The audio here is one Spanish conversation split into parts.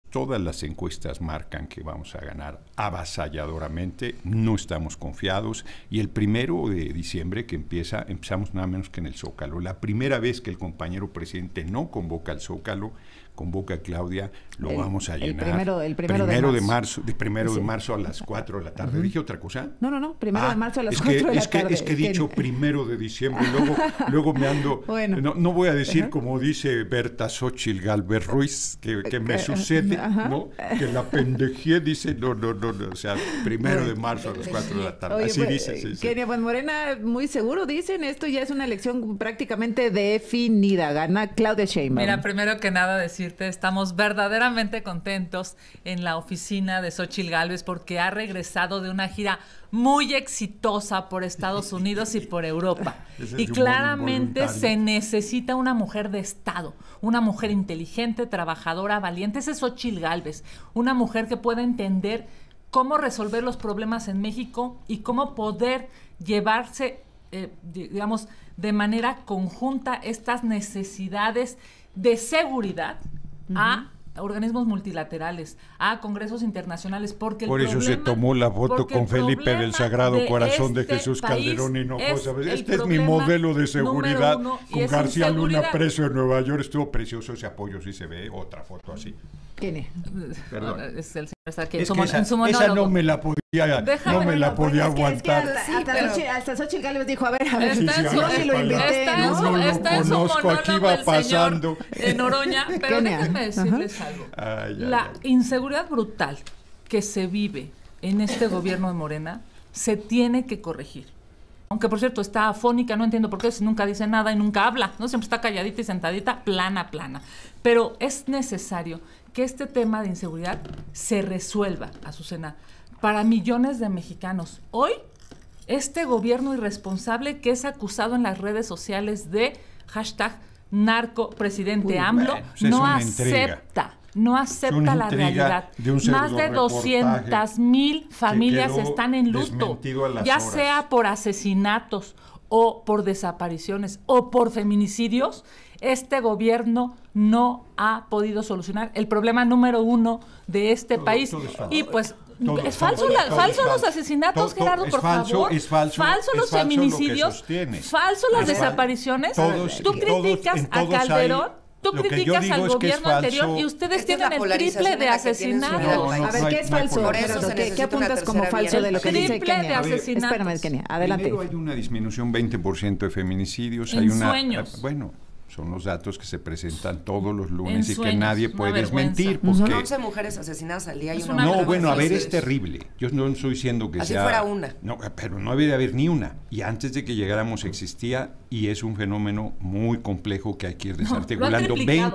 Todas las encuestas marcan que vamos a ganar avasalladoramente, no estamos confiados, y el 1 de diciembre que empezamos nada menos que en el Zócalo. La primera vez que el compañero presidente no convoca al Zócalo, convoca a Claudia, lo vamos a llenar. El primero de marzo. De marzo a las 4 de la tarde. ¿Dije otra cosa? No, primero de marzo a las 4 de la tarde. Es que he dicho 1 de diciembre, luego me ando... Bueno. No voy a decir como dice Berta Xóchitl Gálvez Ruiz, que me sucede, ¿no? Que la pendejé, dice, no, o sea, 1 de marzo a las 4 de la tarde. Oye, así pues, dice, sí. Kenia, pues Morena, muy seguro, dicen, esto ya es una elección prácticamente definida, gana Claudia Sheinbaum. Mira, primero que nada decirte, estamos verdaderamente contentos en la oficina de Xóchitl Gálvez porque ha regresado de una gira muy exitosa por Estados Unidos y por Europa. Y claramente se necesita una mujer de Estado, una mujer inteligente, trabajadora, valiente. Esa es Xóchitl Gálvez, una mujer que pueda entender cómo resolver los problemas en México y cómo poder llevarse, digamos, de manera conjunta estas necesidades de seguridad a organismos multilaterales, a congresos internacionales, porque por eso se tomó la foto con Felipe del Sagrado Corazón de Jesús Calderón Hinojosa. Este es mi modelo de seguridad, con García Luna preso en Nueva York. Estuvo precioso ese apoyo, sí se ve, otra foto así. ¿Quién es? Perdón. Es el señor que esa no me la podía aguantar. Hasta Xóchitl Gálvez dijo, a ver. Está en su monólogo, aquí va pasando. En Noroña, pero déjenme decirles algo. La inseguridad brutal que se vive en este gobierno de Morena se tiene que corregir. Aunque, por cierto, está afónica, no entiendo por qué, si nunca dice nada y nunca habla, ¿no? Siempre está calladita y sentadita, plana. Pero es necesario que este tema de inseguridad se resuelva, Azucena, para millones de mexicanos. Hoy, este gobierno irresponsable que es acusado en las redes sociales de #narcopresidente AMLO, no acepta la realidad. Más de 200,000 familias están en luto, ya sea por asesinatos o por desapariciones o por feminicidios. Este gobierno no ha podido solucionar el problema número 1 de este país. Y pues es falso los asesinatos, Gerardo, por favor. Es falso los feminicidios, falso las desapariciones. Tú criticas a Calderón. Tú criticas al gobierno anterior y ustedes tienen el triple de asesinatos. A ver, ¿qué es falso? ¿Qué apuntas como falso de lo que dice Kenia? Triple de asesinatos. Espérame, Kenia, adelante. Primero hay una disminución 20% de feminicidios. Bueno, son los datos que se presentan todos los lunes y que nadie puede desmentir. Son 11 mujeres asesinadas al día y una No, bueno, a ver, es terrible. Yo no estoy diciendo que así sea... fuera una. No, pero no había de haber ni una. Y antes de que llegáramos existía, y es un fenómeno muy complejo que hay que ir desarticulando.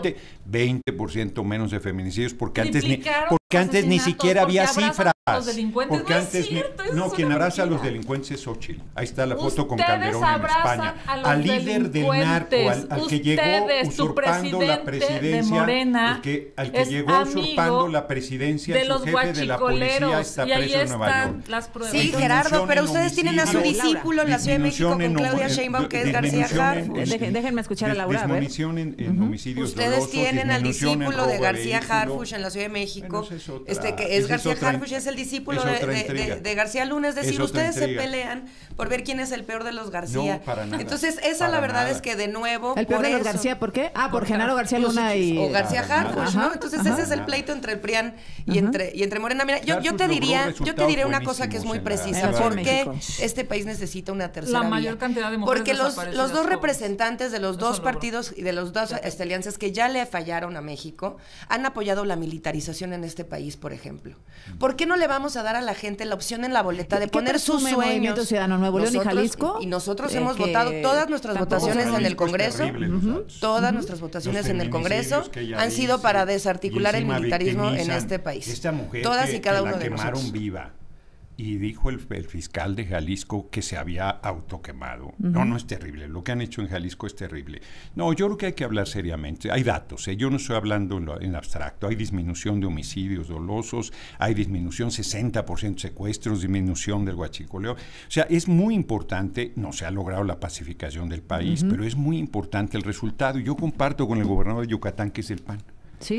20% menos de feminicidios, porque antes ni siquiera había cifras. Los delincuentes, porque antes quien abraza a los delincuentes es Xóchitl. Ahí está la foto con Calderón en España. Al líder del narco, al que llegó usurpando la presidencia, de Morena, al que llegó usurpando la presidencia, de los su jefe de la policía está preso en Nueva York. Las pruebas. Sí, Gerardo, pero ustedes tienen a su discípulo en la Ciudad de México con Claudia Sheinbaum, que es García Harfuch. Déjenme escuchar a Laura. Disminución en homicidios ustedes tienen al discípulo de García Harfuch en la Ciudad de México, que es García Harfuch, es el discípulo de García Luna, es decir, ustedes se pelean por ver quién es el peor de los García. No, para nada. Entonces, la verdad es que de nuevo... ¿El peor de los García por qué? Por Genaro García Luna y... O García Harfuch, ¿no? Entonces, ese es el pleito entre el PRIAN y entre Morena. Mira, yo te diré una cosa que es muy precisa. ¿Por qué este país necesita una tercera vía? La mayor cantidad de mujeres porque los dos representantes de los dos partidos y de los dos alianzas que ya le fallaron a México han apoyado la militarización en este país, por ejemplo. ¿Por qué no le vamos a dar a la gente la opción en la boleta de poner sus sueños? Movimiento Ciudadano Nuevo León y Jalisco. Y nosotros hemos votado todas nuestras votaciones en el Congreso. Todas nuestras votaciones en el Congreso han sido para desarticular el militarismo en este país. Esta mujer todas y cada una de nosotros. Quemaron viva. Y dijo el fiscal de Jalisco que se había autoquemado. No es terrible. Lo que han hecho en Jalisco es terrible. No, yo creo que hay que hablar seriamente. Hay datos, yo no estoy hablando en abstracto. Hay disminución de homicidios dolosos, hay disminución 60% de secuestros, disminución del huachicoleo. O sea, es muy importante, no se ha logrado la pacificación del país, pero es muy importante el resultado. Y yo comparto con el gobernador de Yucatán, que es el PAN. Sí.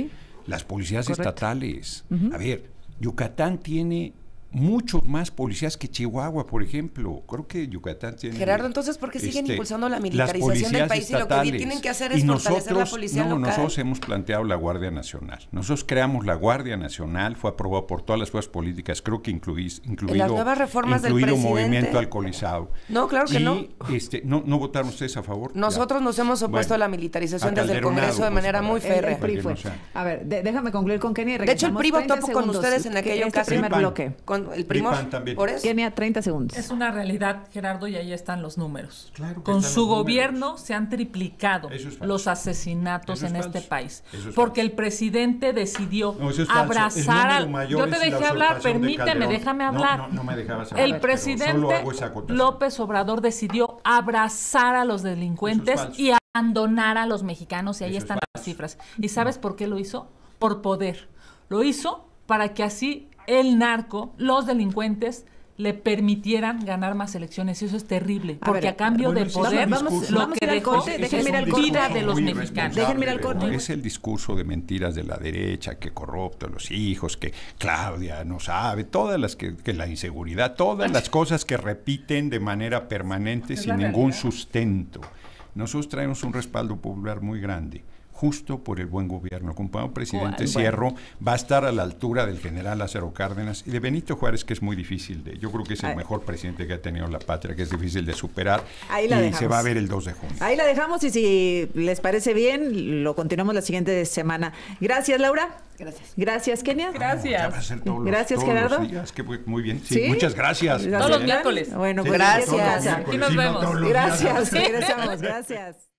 las policías Correcto. estatales. A ver, Yucatán tiene muchos más policías que Chihuahua, por ejemplo. Creo que Yucatán tiene... Gerardo, entonces, ¿por qué siguen impulsando la las militarización del policías país y lo que estatales? tienen que hacer Y es fortalecer la policía local? Nosotros hemos planteado la Guardia Nacional. Nosotros creamos la Guardia Nacional, fue aprobado por todas las fuerzas políticas, creo que incluido las nuevas reformas del presidente. Movimiento Alcoholizado. No, claro que no. ¿No votaron ustedes a favor? Nosotros nos hemos opuesto a la militarización desde el Congreso de manera muy férrea. El PRI fue. A ver, déjame concluir con Kenia. De hecho, el PRI votó con ustedes en aquella ocasión. Primer bloque. Con el Primor. Por eso. Kenia, 30 segundos. Es una realidad, Gerardo, y ahí están los números. Claro que Con están su los gobierno números. se han triplicado Eso es falso. los asesinatos Eso es en falso. este país. Eso es Porque falso. el presidente decidió No, eso es falso. El abrazar número al... mayor Yo es te la dejé hablar, usurpación de permíteme, Calderón. déjame hablar. No me dejabas hablar. El pero presidente solo hago esa acotación. López Obrador decidió abrazar a los delincuentes falso. y abandonar a los mexicanos, y ahí Eso es están las falso. cifras. ¿Y sabes por qué lo hizo? Por poder. Lo hizo para que así el narco, los delincuentes, le permitieran ganar más elecciones. Y eso es terrible, porque ver, a cambio bueno, de ese es poder, un discurso. lo Vamos que a ir al dejó corte, es déjenme ir al corte. vida de los Muy mexicanos. irresponsable, Déjenme ir al corte. Es el discurso de mentiras de la derecha, que corrupto los hijos, que Claudia no sabe, todas las que la inseguridad, todas las cosas que repiten de manera permanente sin ningún sustento. Nosotros traemos un respaldo popular muy grande, justo por el buen gobierno. Compañero presidente ¿Cuál? Cierro va a estar a la altura del general Lázaro Cárdenas y de Benito Juárez, que es muy difícil yo creo que es el mejor presidente que ha tenido la patria, que es difícil de superar. Ahí la y dejamos. se va a ver el 2 de junio. Ahí la dejamos y si les parece bien, lo continuamos la siguiente semana. Gracias, Laura. Gracias. Gracias, Kenia. Gracias. Va a ser todos Gracias, todos Gerardo. los días, que muy bien. Sí, ¿Sí? muchas gracias. Todos los miércoles. Bueno, Sí, pues Gracias. todos los gracias. miércoles. Aquí nos Sí, no vemos. todos los días. Gracias, regresamos. Gracias.